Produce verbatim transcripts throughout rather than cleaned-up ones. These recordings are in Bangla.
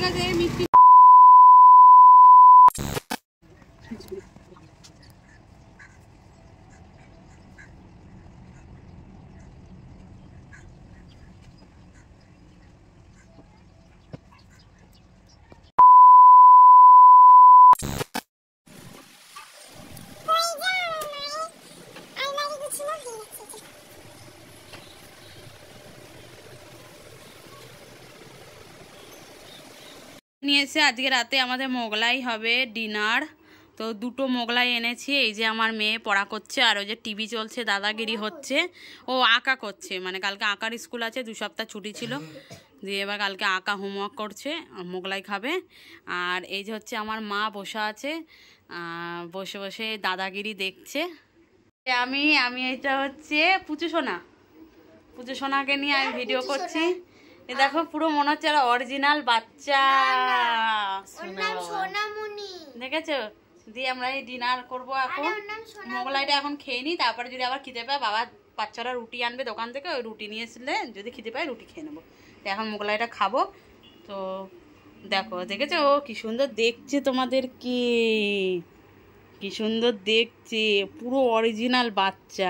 গেছে মিষ্টি নিয়েছে। আজকে রাতে আমাদের মোগলাই হবে ডিনার। তো দুটো মোগলাই এনেছি। এই যে আমার মেয়ে পড়া করছে, আর ওই যে টিভি চলছে, দাদাগিরি হচ্ছে। ও আঁকা করছে, মানে কালকে আঁকার স্কুল আছে, দু সপ্তাহ ছুটি ছিল, দিয়ে এবার কালকে আঁকা হোমওয়ার্ক করছে, মোগলাই খাবে। আর এই যে হচ্ছে আমার মা বসে আছে, বসে বসে দাদাগিরি দেখছে। আমি আমি এটা হচ্ছে পুচু সোনা, পুচু সোনাকে নিয়ে আমি ভিডিও করছি। এ দেখো পুরো মনে হচ্ছে অরিজিনাল বাচ্চা, দেখেছো? দিয়ে আমরা এই ডিনার করবো এখন। মোগলাইটা এখন খেয়ে নিই, তারপরে যদি আবার খিদে পায়, বাবা বাচ্চারা রুটি আনবে দোকান থেকে, ওই রুটি নিয়ে এসলে যদি খিদে পায় রুটি খেয়ে নেবো। তো এখন মোগলাইটা খাবো। তো দেখো, দেখেছো ও কি সুন্দর দেখছে তোমাদের, কি কি সুন্দর দেখছে, পুরো অরিজিনাল বাচ্চা।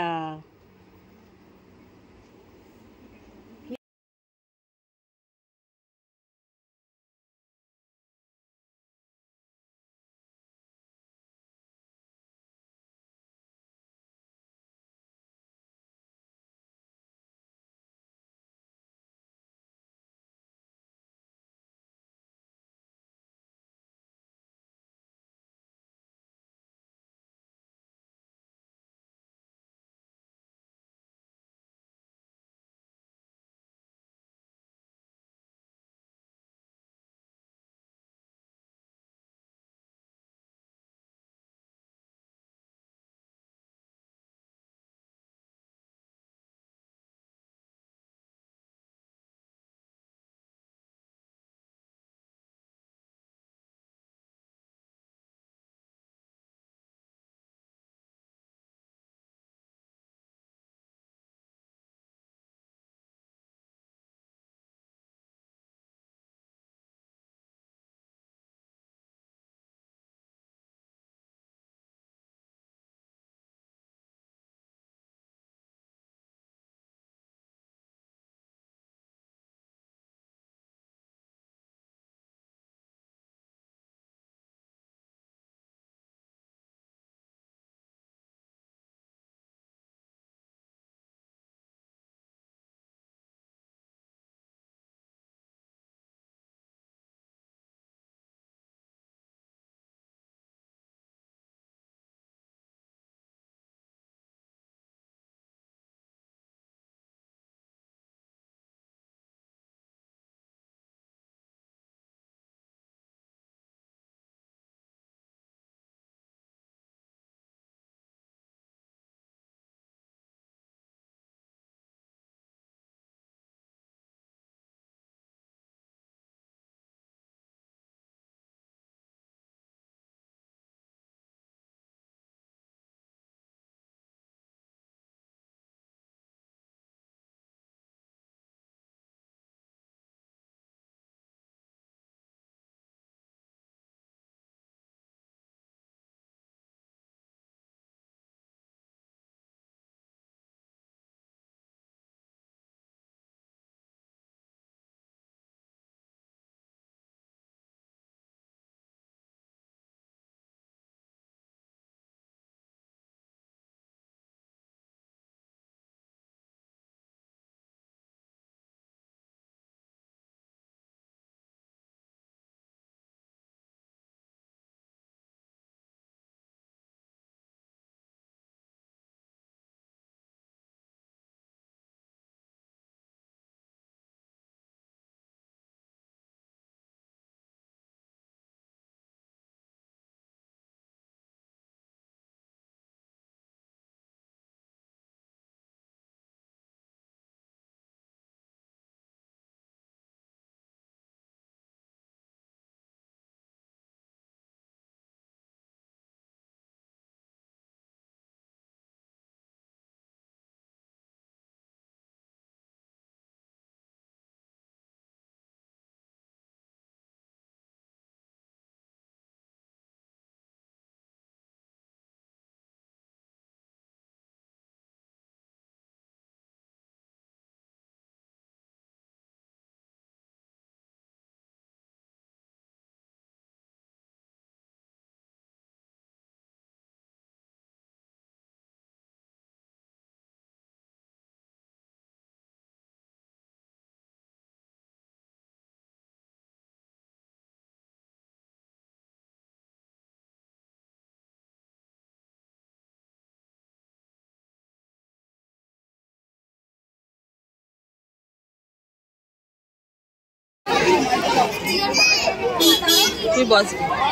তুই বস।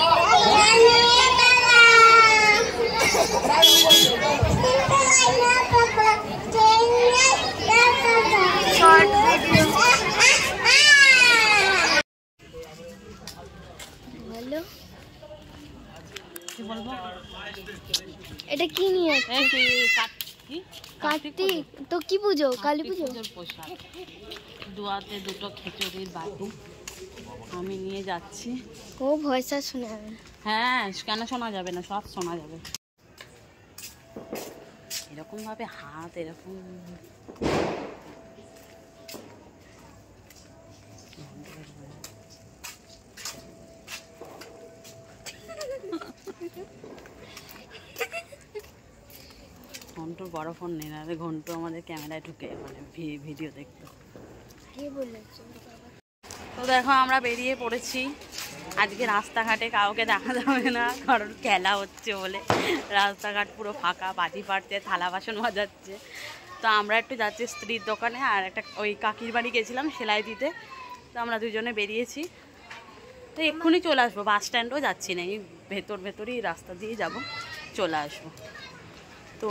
এটা কি নিয়ে কার্তিক তো কি পুজো? কালী পুজো। দুয়াতে দুটো খিচুড়ির বাটি আমি নিয়ে যাচ্ছি। ও ভয়েসটা শোনা যাবে? হ্যাঁ, কেন শোনা যাবে না, সব শোনা যাবে। এরকম ভাবে হাত এরকম ঘন্টুর বড় ফোন নেই, না ঘন্টু আমাদের ক্যামেরায় ঢুকে মানে ভিডিও দেখতো। তো দেখো আমরা বেরিয়ে পড়েছি। আজকে রাস্তাঘাটে কাউকে দেখা যাবে না, কারণ খেলা হচ্ছে বলে রাস্তাঘাট পুরো ফাঁকা, বাজি ফাটছে, থালা বাসন বাজাচ্ছে। তো আমরা একটু যাচ্ছি স্ত্রীর দোকানে, আর একটা ওই কাকির বাড়ি গেছিলাম সেলাই দিতে। তো আমরা দুজনে বেরিয়েছি। তো এক্ষুনি চলে আসবো, বাস স্ট্যান্ডও যাচ্ছি না, এই ভেতর ভেতরই রাস্তা দিয়ে যাব, চলে আসবো। তো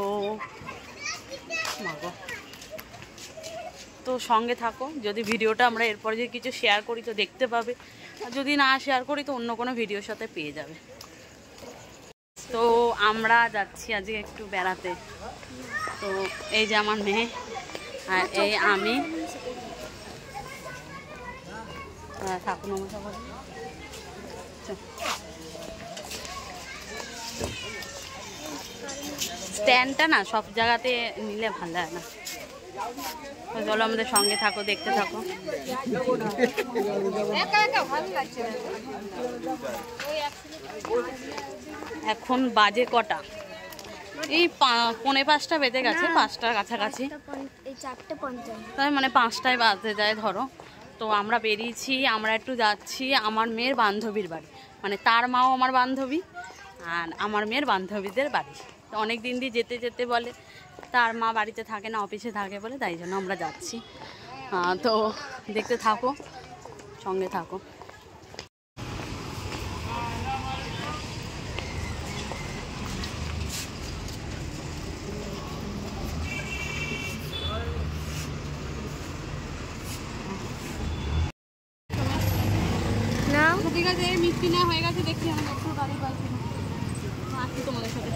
মাগো, তো সঙ্গে থাকো। যদি ভিডিওটা আমরা এরপরে যদি কিছু শেয়ার করি তো দেখতে পাবে, আর যদি না শেয়ার করি তো অন্য কোনো ভিডিওর সাথে পেয়ে যাবে। তো আমরা যাচ্ছি আজকে একটু বেড়াতে। তো এই যে আমার মেয়ে আর এই আমি। ঠাকুর নমস্কার বলি। স্ট্যান্ডটা না সব জায়গাতে নিলে ভালো লাগে না। চলো আমাদের সঙ্গে থাকো, দেখতে থাকো। এখন বাজে কটা? এই পৌনে পাঁচটা বেজে গেছে, পাঁচটার কাছাকাছি, তাই মানে পাঁচটায় বাজতে যায় ধরো। তো আমরা বেরিয়েছি, আমরা একটু যাচ্ছি আমার মেয়ের বান্ধবীর বাড়ি, মানে তার মাও আমার বান্ধবী আর আমার মেয়ের বান্ধবীদের বাড়ি। তো অনেক দিন দিয়ে যেতে যেতে বলে, তার মা বাড়িতে থাকে না, অফিসে থাকে বলে, তাই জন্য আমরা যাচ্ছি। তো দেখতে থাকো, সঙ্গে থাকো। ঠিক আছে, মিষ্টি না হয়ে গেছে দেখছি আমি একটু গাড়ি পাচ্ছি আসছি তোমাদের সাথে।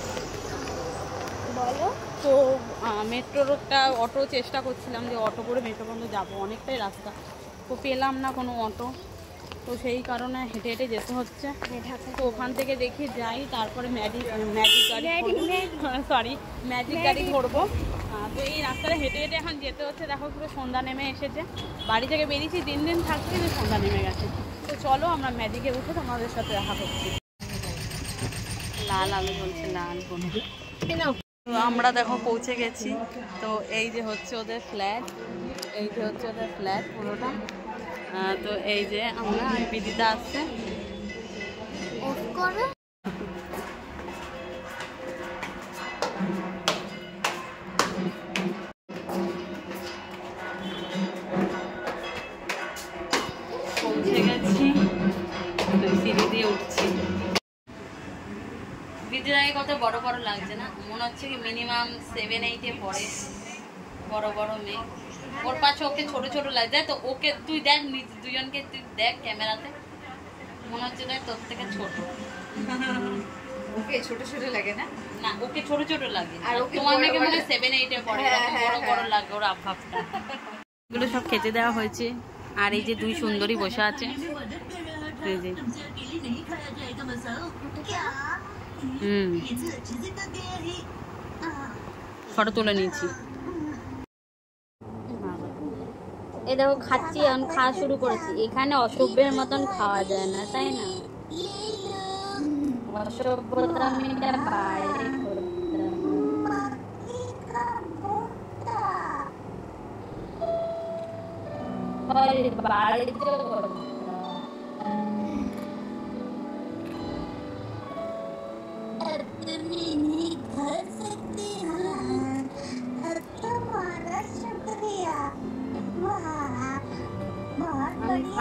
বলো। তো মেট্রোর একটা অটো চেষ্টা করছিলাম যে অটো করে মেট্রো পর্যন্ত যাবো, অনেকটাই রাস্তা, তো পেলাম না কোনো অটো। তো সেই কারণে হেঁটে হেঁটে যেতে হচ্ছে। তো ওখান থেকে দেখি যাই, তারপরে ম্যাজিক ম্যাজিক গাড়ি সরি ম্যাজিক গাড়ি ধরবো। তো এই রাস্তাটা হেঁটে হেঁটে এখন যেতে হচ্ছে। দেখো পুরো সন্ধ্যা নেমে এসেছে, বাড়ি থেকে বেরিয়েছি দিন দিন থাকতে যে সন্ধ্যা নেমে গেছে। তো চলো আমরা ম্যাজিকে উঠে তোমাদের সাথে দেখা করছি। লাল আলো জ্বলছে, লাল কোনো। তো আমরা দেখো পৌঁছে গেছি। তো এই যে হচ্ছে ওদের ফ্ল্যাট, এই যে হচ্ছে ওদের ফ্ল্যাট পুরোটা। তো এই যে আমরা বিদিতা আসছে। পৌঁছে গেছি, সিঁড়ি দিয়ে উঠছি। বিদিতাকে কত বড় বড় লাগছে না? মনে হচ্ছে কি মিনিমাম সেভেন এইটে পড়ে, বড় বড় মেয়ে। ওর পাশে ওকে ছোট ছোট লাগছে। তো ওকে তুই দেখ, দুজনকে তুই দেখ ক্যামেরাতে, মনে হচ্ছে দেখ তোর থেকে ছোট। ওকে ছোট ছোট লাগে না? না, ওকে ছোট ছোট লাগে, আর তোমার মেয়েকে মনে হয় সেভেন এইটে পড়ে, বড় বড় লাগে ওর আভাবটা। এগুলো সব খেতে দেওয়া হয়েছে। আর এই যে দুই সুন্দরী বসে আছে, এই যে হুম ফটো তুলে নিয়েছি। এই দেখো খাচ্ছি, এখন খাওয়া শুরু করেছি। এখানে অসভ্যের মতন খাওয়া যায় না, তাই না? অসভ্যতা মেয়েটা বাইরে বাড়িতে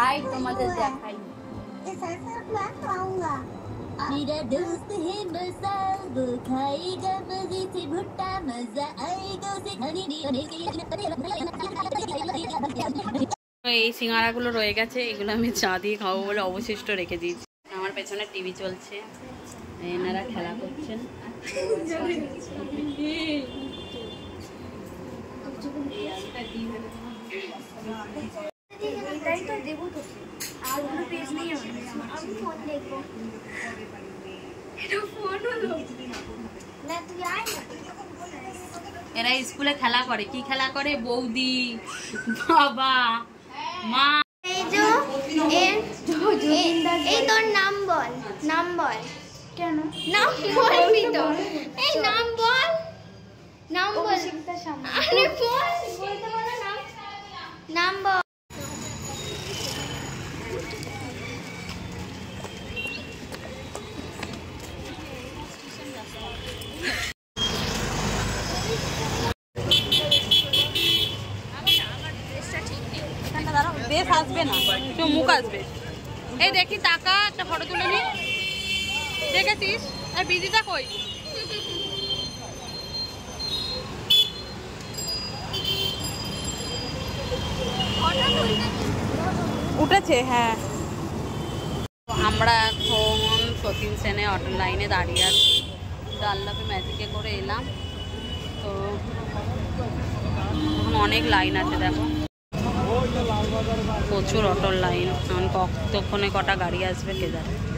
খাই তোমাদের দেখাই। मेरा दोस्त है मसाल वो खाएगा मजे से भुट्टा मजा आएगा उसे खाने এই সিঙ্গারাগুলো রয়ে গেছে, এগুলো আমি চা দিয়ে খাবো বলে অবশিষ্ট রেখে দিয়েছি। আমার পেছনে টিভি চলছে, এনারা খেলা করছেন। এরা স্কুলে খেলা করে, কি খেলা করে? বৌদি, বাবা, মা। এই তোর নাম বল, নাম বল। কেন নাম বলবি তো? এই নাম বল, নাম বল। আরে বল, বলতে বলো নাম, নাম বল। বেশ আসবে না, তো মুখ আসবে। এই দেখি টাকা, একটা ফটো তুলে নি। দেখেছিস? আর বিদিটা কই? উঠেছে, হ্যাঁ। আমরা এখন সতীন সেনে অটো লাইনে দাঁড়িয়ে আছি। ডাল্লাপে ম্যাজিকে করে এলাম, তো এখন অনেক লাইন আছে, দেখো প্রচুর অটোর লাইন। এখন কতক্ষণে কটা গাড়ি আসবে কে জানে।